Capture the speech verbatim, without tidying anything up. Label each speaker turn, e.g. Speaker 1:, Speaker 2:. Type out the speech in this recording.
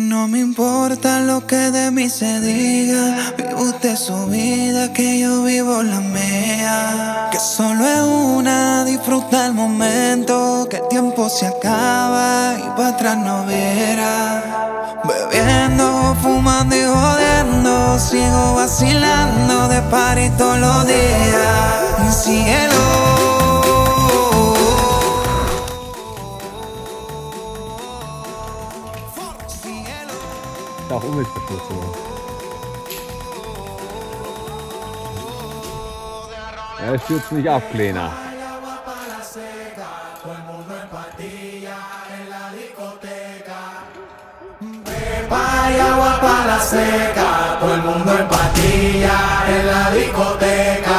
Speaker 1: No me importa lo que de mí se diga, vive usted su vida, que yo vivo la mía. Que solo es una, disfruta el momento, que el tiempo se acaba y para atrás no verá. Bebiendo, fumando y jodiendo, sigo vacilando de party todos los días. Síguelo.
Speaker 2: Auch Umweltverschmutzung. Ja, stürzt nicht ab, Kleiner.
Speaker 3: Pepa y agua para la seca, todo el mundo en patilla en la discoteca.